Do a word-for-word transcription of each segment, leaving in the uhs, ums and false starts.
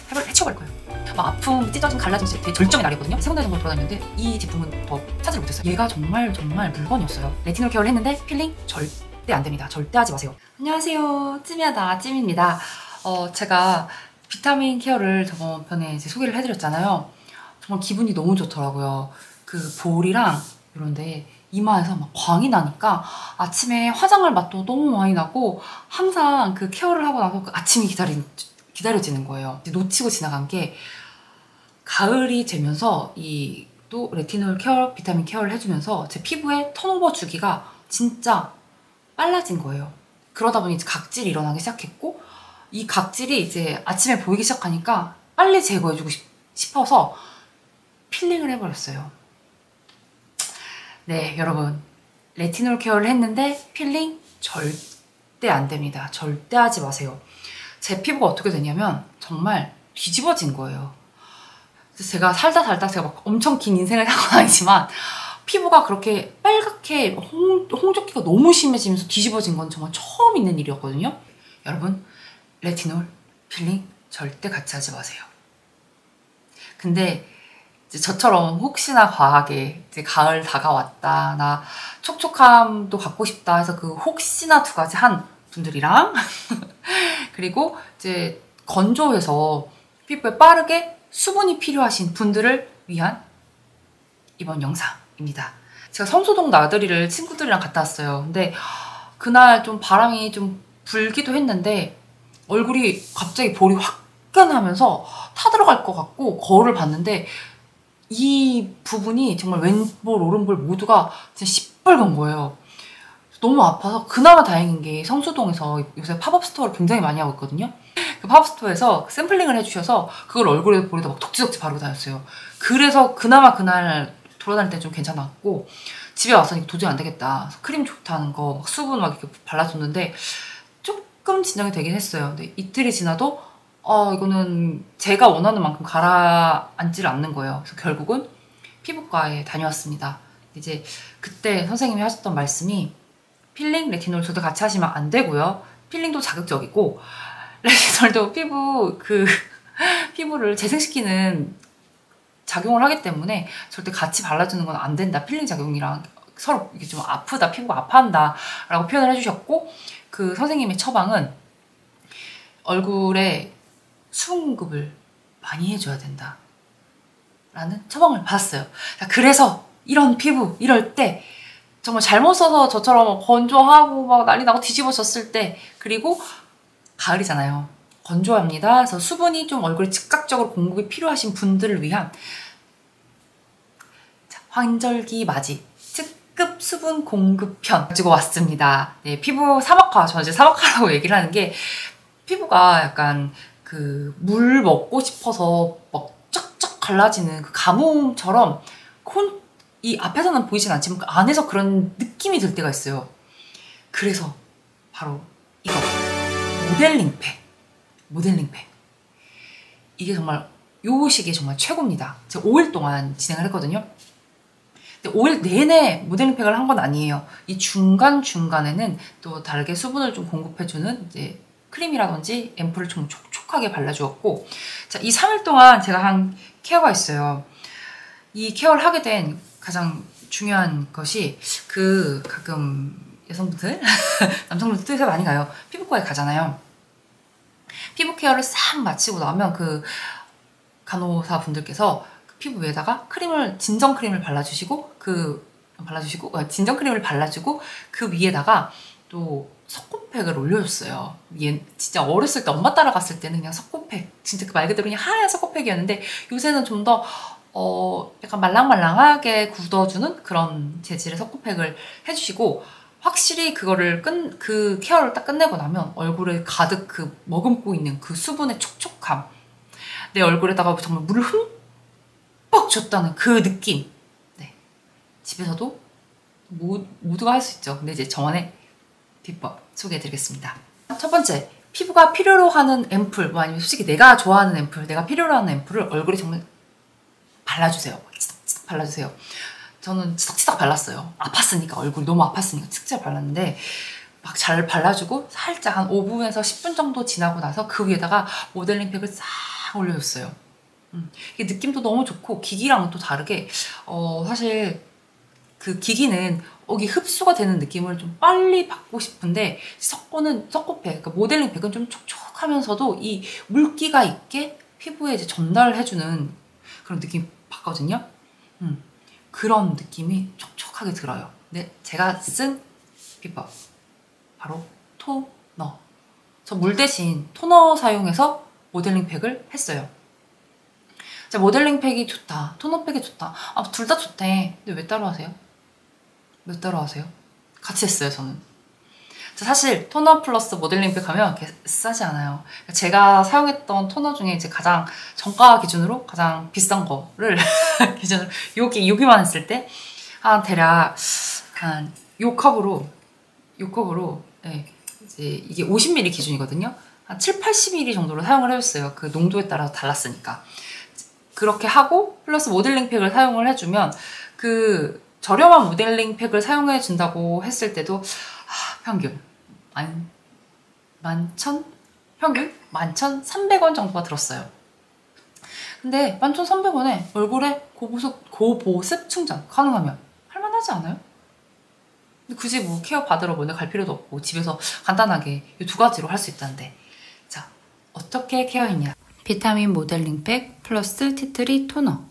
해볼, 해치워버릴 거예요. 막 아픔, 찢어짐, 갈라짐 되게 절정의 날이거든요. 세 군데 정도 돌아다녔는데 이 제품은 더 찾지를 못했어요. 얘가 정말 정말 물건이었어요. 레티놀 케어를 했는데 필링 절대 안 됩니다. 절대 하지 마세요. 안녕하세요. 찜이야다 찜입니다. 어, 제가 비타민 케어를 저번 편에 이제 소개를 해드렸잖아요. 정말 기분이 너무 좋더라고요. 그 볼이랑 이런데 이마에서 막 광이 나니까 아침에 화장할 맛도 너무 많이 나고 항상 그 케어를 하고 나서 그 아침이 기다리, 기다려지는 거예요. 놓치고 지나간 게 가을이 되면서 이 또 레티놀 케어, 비타민 케어를 해주면서 제 피부에 턴오버 주기가 진짜 빨라진 거예요. 그러다 보니 이제 각질이 일어나기 시작했고 이 각질이 이제 아침에 보이기 시작하니까 빨리 제거해주고 싶어서 필링을 해버렸어요. 네, 여러분. 레티놀 케어를 했는데 필링 절대 안 됩니다. 절대 하지 마세요. 제 피부가 어떻게 되냐면 정말 뒤집어진 거예요. 그래서 제가 살다 살다 제가 막 엄청 긴 인생을 산 건 아니지만 피부가 그렇게 빨갛게 홍, 홍조기가 너무 심해지면서 뒤집어진 건 정말 처음 있는 일이었거든요. 여러분, 레티놀, 필링 절대 같이 하지 마세요. 근데 이제 저처럼 혹시나 과하게 이제 가을 다가왔다, 나 촉촉함도 갖고 싶다 해서 그 혹시나 두 가지 한 분들이랑 그리고 이제 건조해서 피부에 빠르게 수분이 필요하신 분들을 위한 이번 영상입니다. 제가 성수동 나들이를 친구들이랑 갔다 왔어요. 근데 그날 좀 바람이 좀 불기도 했는데 얼굴이 갑자기 볼이 화끈하면서 타들어갈 것 같고 거울을 봤는데 이 부분이 정말 왼볼, 오른볼 모두가 진짜 시뻘건 거예요. 너무 아파서 그나마 다행인 게 성수동에서 요새 팝업 스토어를 굉장히 많이 하고 있거든요. 그 팝업 스토어에서 샘플링을 해주셔서 그걸 얼굴에 볼에다 막 덕지덕지 바르고 다녔어요. 그래서 그나마 그날 돌아다닐 때 좀 괜찮았고 집에 와서 도저히 안 되겠다. 크림 좋다는 거, 막 수분 막 이렇게 발라줬는데 조금 진정이 되긴 했어요. 근데 이틀이 지나도 어, 이거는 제가 원하는 만큼 가라앉지를 않는 거예요. 그래서 결국은 피부과에 다녀왔습니다. 이제 그때 선생님이 하셨던 말씀이 필링, 레티놀 저도 같이 하시면 안 되고요. 필링도 자극적이고 레티놀도 피부 그 피부를 재생시키는 작용을 하기 때문에 절대 같이 발라주는 건 안 된다. 필링 작용이랑 서로 이게 좀 아프다, 피부가 아파한다 라고 표현을 해주셨고 그 선생님의 처방은 얼굴에 수분 공급을 많이 해줘야 된다 라는 처방을 받았어요. 그래서 이런 피부 이럴 때 정말 잘못 써서 저처럼 건조하고 막 난리 나고 뒤집어졌을 때 그리고 가을이잖아요. 건조합니다. 그래서 수분이 좀 얼굴에 즉각적으로 공급이 필요하신 분들을 위한 자, 환절기 맞이 특급 수분 공급편 가지고 왔습니다. 네, 피부 사막화, 저는 이제 사막화라고 얘기를 하는 게 피부가 약간 그 물 먹고 싶어서 막 쫙쫙 갈라지는 그 가뭄처럼 콘, 이 앞에서는 보이진 않지만 그 안에서 그런 느낌이 들 때가 있어요. 그래서 바로 이거 모델링팩 모델링팩 이게 정말 요 시기에 정말 최고입니다. 제가 오 일 동안 진행을 했거든요. 근데 오 일 내내 모델링팩을 한 건 아니에요. 이 중간중간에는 또 다르게 수분을 좀 공급해주는 이제 크림이라든지 앰플을 좀 촉촉하게 발라주었고 자, 이 삼 일 동안 제가 한 케어가 있어요. 이 케어를 하게 된 가장 중요한 것이 그 가끔 여성분들, 남성분들 뜻에 많이 가요. 피부과에 가잖아요. 피부 케어를 싹 마치고 나면 그 간호사 분들께서 그 피부 위에다가 크림을, 진정 크림을 발라주시고 그 발라주시고 진정 크림을 발라주고 그 위에다가 또 석고팩을 올려줬어요. 얘 진짜 어렸을 때 엄마 따라갔을 때는 그냥 석고팩, 진짜 그 말 그대로 그냥 하얀 석고팩이었는데 요새는 좀 더 어, 약간 말랑말랑하게 굳어주는 그런 재질의 석고팩을 해주시고 확실히 그거를 끝, 그 케어를 딱 끝내고 나면 얼굴에 가득 그 머금고 있는 그 수분의 촉촉함 내 얼굴에다가 정말 물을 흠뻑 줬다는 그 느낌 네. 집에서도 모, 모두가 할 수 있죠. 근데 이제 저만의 비법 소개해드리겠습니다. 첫 번째, 피부가 필요로 하는 앰플 뭐 아니면 솔직히 내가 좋아하는 앰플, 내가 필요로 하는 앰플을 얼굴에 정말 발라주세요. 치덕치덕 발라주세요. 저는 치덕치덕 발랐어요. 아팠으니까 얼굴이 너무 아팠으니까 치덕치덕 발랐는데 막 잘 발라주고 살짝 한 오 분에서 십 분 정도 지나고 나서 그 위에다가 모델링팩을 싹 딱 올려줬어요. 음, 이게 느낌도 너무 좋고 기기랑은 또 다르게 어, 사실 그 기기는 여기 흡수가 되는 느낌을 좀 빨리 받고 싶은데 섞고는 섞고팩, 그러니까 모델링팩은 좀 촉촉하면서도 이 물기가 있게 피부에 이제 전달을 해주는 그런 느낌이 받거든요. 음, 그런 느낌이 촉촉하게 들어요. 근데 제가 쓴 비법 바로 토너. 저 물 대신 토너 사용해서 모델링팩을 했어요. 자, 모델링팩이 좋다, 토너팩이 좋다. 아, 둘 다 좋대. 근데 왜 따로 하세요? 왜 따로 하세요? 같이 했어요, 저는. 자, 사실 토너 플러스 모델링팩 하면 이렇게 싸지 않아요. 제가 사용했던 토너 중에 이제 가장 정가 기준으로 가장 비싼 거를 기준으로 여기 여기만 했을 때 한 대략 한 요 컵으로 요 컵으로 네, 이제 이게 오십 밀리리터 기준이거든요. 한 칠, 팔십 밀리리터 정도로 사용을 해줬어요. 그 농도에 따라서 달랐으니까. 그렇게 하고 플러스 모델링팩을 사용을 해주면 그 저렴한 모델링팩을 사용해 준다고 했을 때도 아, 평균 만, 만천? 평균 만천삼백 원 정도가 들었어요. 근데 만천삼백 원에 얼굴에 고보습, 고보습 충전 가능하면 할만하지 않아요? 근데 굳이 뭐 케어 받으러 먼저 갈 필요도 없고 집에서 간단하게 이 두 가지로 할 수 있다는데, 자, 어떻게 케어했냐? 비타민 모델링팩 플러스 티트리 토너.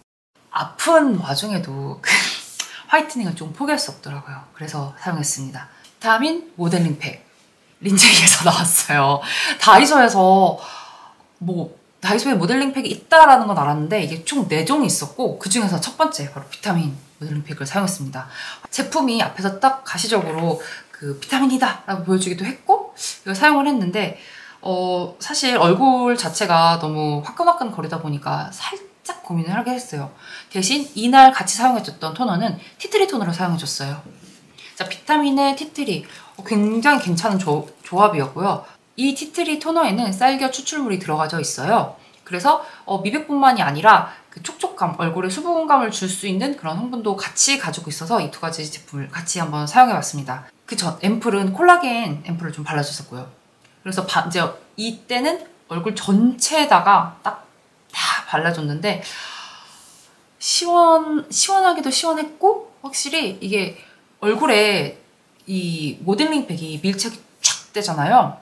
아픈 와중에도 화이트닝을 좀 포기할 수 없더라고요. 그래서 사용했습니다. 비타민 모델링팩 린제이에서 나왔어요. 다이소에서 뭐 다이소에 모델링팩이 있다라는 건 알았는데 이게 총 네 종이 있었고 그 중에서 첫 번째 바로 비타민 모델링팩을 사용했습니다. 제품이 앞에서 딱 가시적으로 그 비타민이다 라고 보여주기도 했고 이걸 사용을 했는데 어 사실 얼굴 자체가 너무 화끈화끈 거리다 보니까 살짝 고민을 하게 했어요. 대신 이날 같이 사용해줬던 토너는 티트리 토너를 사용해줬어요. 자, 비타민의 티트리 굉장히 괜찮은 조, 조합이었고요. 이 티트리 토너에는 쌀겨 추출물이 들어가져 있어요. 그래서 어, 미백뿐만이 아니라 그 촉촉감, 얼굴에 수분감을 줄 수 있는 그런 성분도 같이 가지고 있어서 이 두 가지 제품을 같이 한번 사용해봤습니다. 그 전 앰플은 콜라겐 앰플을 좀 발라줬었고요. 그래서 바, 이제 이때는 얼굴 전체에다가 딱 다 발라줬는데 시원, 시원하기도 시원했고 확실히 이게 얼굴에 이 모델링팩이 밀착이 쫙 되잖아요.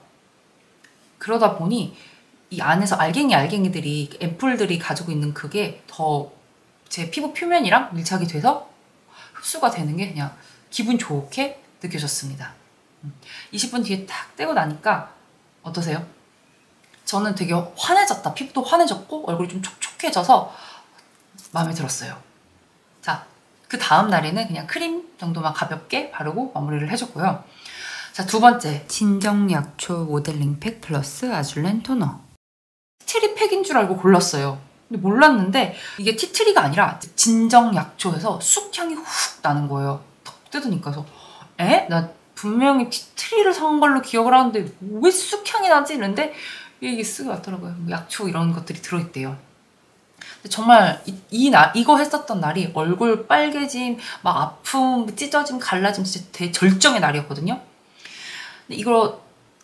그러다 보니 이 안에서 알갱이 알갱이들이 앰플들이 가지고 있는 그게 더 제 피부 표면이랑 밀착이 돼서 흡수가 되는 게 그냥 기분 좋게 느껴졌습니다. 이십 분 뒤에 딱 떼고 나니까 어떠세요? 저는 되게 환해졌다. 피부도 환해졌고 얼굴이 좀 촉촉해져서 마음에 들었어요. 자, 그 다음 날에는 그냥 크림 정도만 가볍게 바르고 마무리를 해줬고요. 자, 두 번째 진정약초 모델링팩 플러스 아줄렌 토너. 티트리 팩인 줄 알고 골랐어요. 근데 몰랐는데 이게 티트리가 아니라 진정약초에서 쑥향이 훅 나는 거예요. 탁 뜯으니까. 그래서 에? 나 분명히 티트리를 산 걸로 기억을 하는데 왜 쑥향이 나지? 이랬는데 이게 쓱 왔더라고요. 약초 이런 것들이 들어있대요. 근데 정말 이, 이 날, 이거 했었던 날이 얼굴 빨개짐, 막 아픔, 찢어짐, 갈라짐 진짜 되게 절정의 날이었거든요. 근데 이걸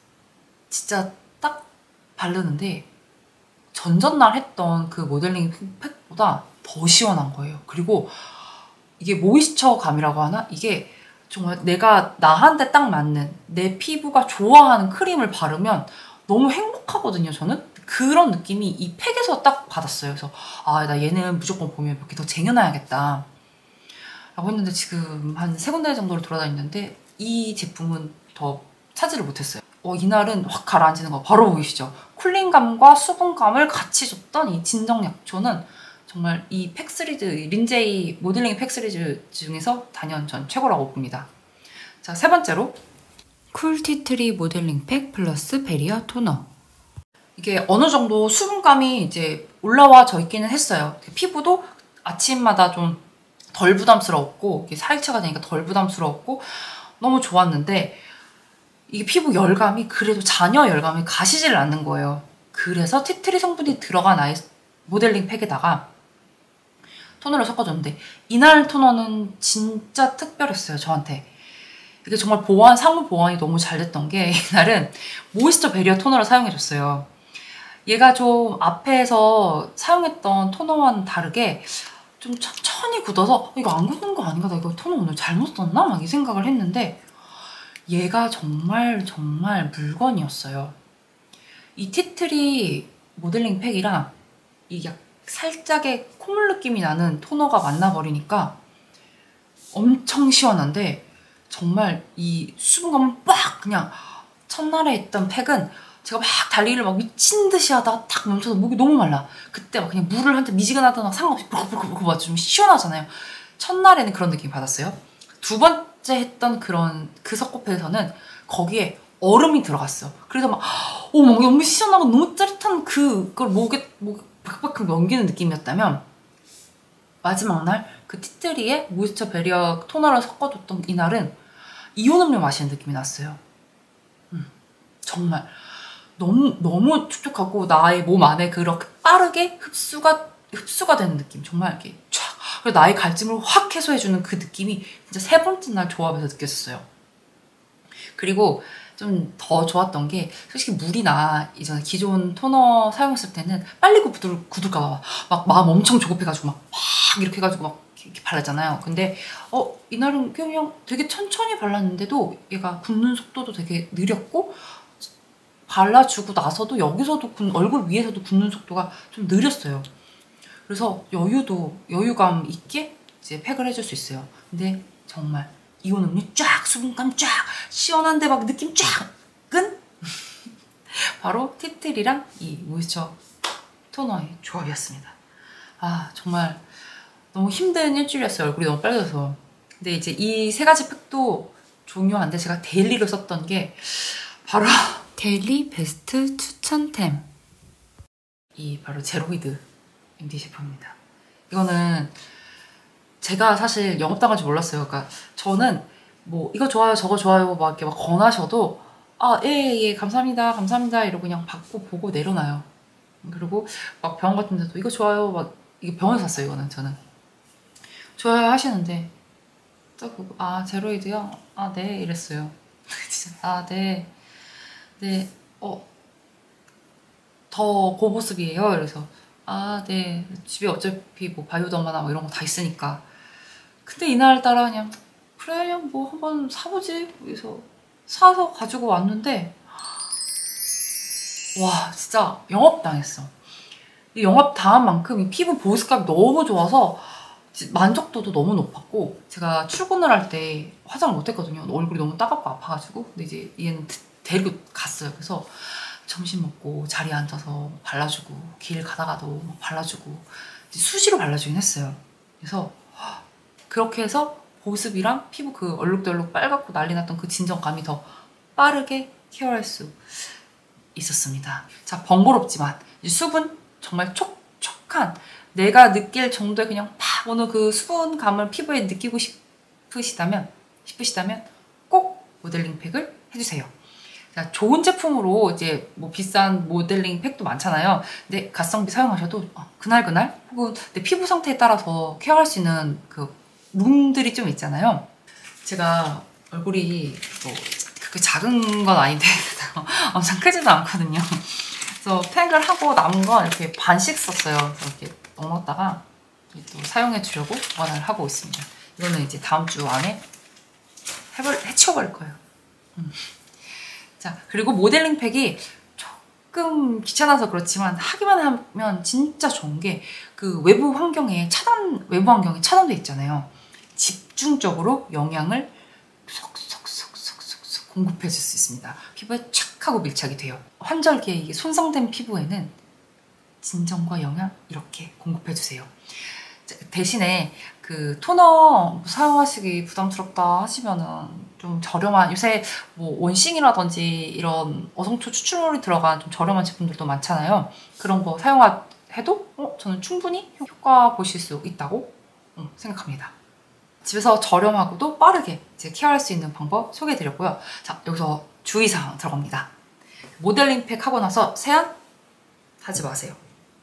진짜 딱 바르는데 전전날 했던 그 모델링 팩보다 더 시원한 거예요. 그리고 이게 모이스처감이라고 하나? 이게 정말 내가 나한테 딱 맞는 내 피부가 좋아하는 크림을 바르면 너무 행복하거든요, 저는. 그런 느낌이 이 팩에서 딱 받았어요. 그래서 아, 나 얘는 무조건 봄에 몇 개 더 쟁여놔야겠다 라고 했는데 지금 한 세 군데 정도로 돌아다녔는데 이 제품은 더 차지를 못했어요. 어, 이날은 확 가라앉는 거 바로 보이시죠? 쿨링감과 수분감을 같이 줬던 이 진정약초는 정말 이 팩 시리즈, 린제이 모델링 팩 시리즈 중에서 단연 전 최고라고 봅니다. 자, 세 번째로 쿨 티트리 모델링 팩 플러스 베리어 토너. 이게 어느 정도 수분감이 이제 올라와져 있기는 했어요. 피부도 아침마다 좀 덜 부담스러웠고 사일차가 되니까 덜 부담스러웠고 너무 좋았는데 이게 피부 열감이 그래도 잔여 열감이 가시질 않는 거예요. 그래서 티트리 성분이 들어간 아이 모델링 팩에다가 토너를 섞어줬는데 이날 토너는 진짜 특별했어요, 저한테. 이게 정말 보완, 상호 보완이 너무 잘 됐던 게 이날은 모이스처 베리어 토너를 사용해줬어요. 얘가 좀 앞에서 사용했던 토너와는 다르게 좀 천천히 굳어서 이거 안 굳은 거 아닌가? 나 이거 토너 오늘 잘못 썼나? 막 이 생각을 했는데 얘가 정말 정말 물건이었어요. 이 티트리 모델링 팩이랑 이 약 살짝의 콧물 느낌이 나는 토너가 만나버리니까 엄청 시원한데 정말 이 수분감은 빡 그냥 첫날에 했던 팩은 제가 막 달리기를 막 미친 듯이 하다가 딱 멈춰서 목이 너무 말라. 그때 막 그냥 물을 한 잔 미지근하다나 상관없이 부르부르부르 막 좀 시원하잖아요. 첫날에는 그런 느낌 받았어요. 두 번째 했던 그런 그 석고팩에서는 거기에 얼음이 들어갔어. 그래서 막 오, 막 너무 시원하고 너무 짜릿한 그걸 목에 목에 박박박 넘기는 느낌이었다면 마지막 날 그 티트리에 모이스처 베리어 토너를 섞어줬던 이날은 이온 음료 마시는 느낌이 났어요. 음, 정말 너무 너무 촉촉하고 나의 몸 안에 그렇게 빠르게 흡수가 흡수가 되는 느낌. 정말 이렇게 촥 그리고 나의 갈증을 확 해소해주는 그 느낌이 진짜 세 번째 날 조합에서 느꼈었어요. 그리고 좀 더 좋았던 게 솔직히 물이나 이전에 기존 토너 사용했을 때는 빨리 굳을, 굳을까봐 막 마음 엄청 조급해가지고 막, 막 이렇게 해가지고 막 이렇게 발랐잖아요. 근데 어 이날은 그냥 되게 천천히 발랐는데도 얘가 굳는 속도도 되게 느렸고 발라주고 나서도 여기서도 굳, 얼굴 위에서도 굳는 속도가 좀 느렸어요. 그래서 여유도 여유감 있게 이제 팩을 해줄 수 있어요. 근데 정말 이온 음료 쫙 수분감 쫙 시원한데 막 느낌 쫙은 바로 티트리랑 이 모이스처 토너의 조합이었습니다. 아 정말 너무 힘든 일주일이었어요. 얼굴이 너무 빨개져서. 근데 이제 이 세 가지 팩도 중요한데 제가 데일리로 썼던 게 바로 데일리 베스트 추천템 이 바로 제로이드 엠디 제품입니다. 이거는 제가 사실 영업당할 줄 몰랐어요. 그러니까 저는 뭐 이거 좋아요 저거 좋아요 막 이렇게 막 권하셔도 아 예 예 감사합니다 감사합니다 이러고 그냥 받고 보고 내려놔요. 그리고 막 병원 같은 데도 이거 좋아요 막 이게 병원에서 샀어요. 이거는 저는 좋아요 하시는데 또 그거 아 제로이드요? 아 네 이랬어요. 진짜 아 네 네 어 더 고보습이에요. 그래서 아 네 집에 어차피 뭐 바이오더마나 뭐 이런 거 다 있으니까. 근데 이날따라 그냥 그래 그냥 뭐 한번 사보지 그래서 사서 가지고 왔는데 와 진짜 영업당했어. 영업당한 만큼 이 피부 보습감이 너무 좋아서 만족도도 너무 높았고 제가 출근을 할 때 화장을 못했거든요. 얼굴이 너무 따갑고 아파가지고. 근데 이제 얘는 데리고 갔어요. 그래서 점심 먹고 자리에 앉아서 발라주고 길 가다가도 발라주고 수시로 발라주긴 했어요. 그래서 그렇게 해서 보습이랑 피부 그 얼룩덜룩 빨갛고 난리 났던 그 진정감이 더 빠르게 케어할 수 있었습니다. 자, 번거롭지만 수분 정말 촉촉한 내가 느낄 정도의 그냥 팍 오는 그 수분감을 피부에 느끼고 싶으시다면 싶으시다면 꼭 모델링 팩을 해주세요. 자, 좋은 제품으로 이제 뭐 비싼 모델링 팩도 많잖아요. 근데 가성비 사용하셔도 그날 그날 혹은 내 피부 상태에 따라서 케어할 수 있는 그 룸들이 좀 있잖아요. 제가 얼굴이 뭐 그렇게 작은 건 아닌데 엄청 크지도 않거든요. 그래서 팩을 하고 남은 건 이렇게 반씩 썼어요. 그래서 이렇게 넣어놨다가 또 사용해 주려고 보관을 하고 있습니다. 이거는 이제 다음 주 안에 해볼, 해치워버릴 거예요. 음. 자, 그리고 모델링 팩이 조금 귀찮아서 그렇지만 하기만 하면 진짜 좋은 게 그 외부 환경에 차단, 외부 환경에 차단돼 있잖아요. 집중적으로 영양을 쏙쏙쏙쏙쏙 공급해 줄 수 있습니다. 피부에 착 하고 밀착이 돼요. 환절기에 이게 손상된 피부에는 진정과 영양 이렇게 공급해 주세요. 대신에 그 토너 사용하시기 부담스럽다 하시면은 좀 저렴한 요새 뭐 원싱이라든지 이런 어성초 추출물이 들어간 좀 저렴한 제품들도 많잖아요. 그런 거 사용해도 어, 저는 충분히 효과 보실 수 있다고 음, 생각합니다. 집에서 저렴하고도 빠르게 이제 케어할 수 있는 방법 소개해드렸고요. 자, 여기서 주의사항 들어갑니다. 모델링 팩 하고 나서 세안 하지 마세요.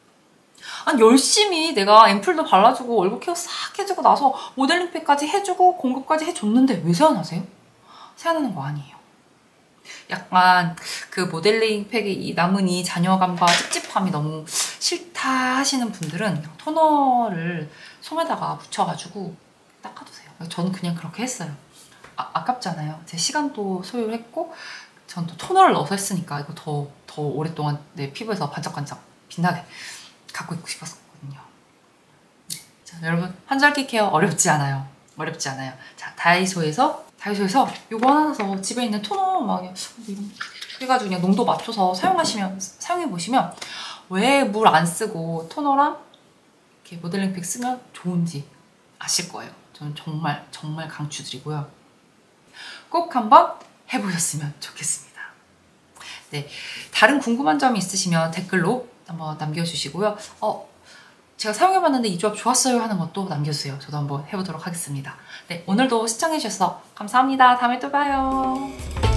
아니 열심히 내가 앰플도 발라주고 얼굴 케어 싹 해주고 나서 모델링 팩까지 해주고 공급까지 해줬는데 왜 세안하세요? 세안하는 거 아니에요. 약간 그 모델링 팩의 이 남은 이 잔여감과 찝찝함이 너무 싫다 하시는 분들은 토너를 솜에다가 묻혀가지고 닦아두세요. 저는 그냥 그렇게 했어요. 아, 아깝잖아요. 제 시간도 소요했고 전 또 토너를 넣어서 했으니까 이거 더, 더 오랫동안 내 피부에서 반짝반짝 빛나게 갖고 있고 싶었거든요. 자, 여러분 환절기 케어 어렵지 않아요. 어렵지 않아요. 자, 다이소에서 다이소에서 이거 하나 사서 집에 있는 토너 막 이런 해가지고 그냥 농도 맞춰서 사용하시면 사용해 보시면 왜 물 안 쓰고 토너랑 이렇게 모델링 팩 쓰면 좋은지 아실 거예요. 저는 정말 정말 강추드리고요. 꼭 한번 해보셨으면 좋겠습니다. 네, 다른 궁금한 점이 있으시면 댓글로 한번 남겨주시고요. 어, 제가 사용해봤는데 이 조합 좋았어요 하는 것도 남겨주세요. 저도 한번 해보도록 하겠습니다. 네, 오늘도 시청해주셔서 감사합니다. 다음에 또 봐요.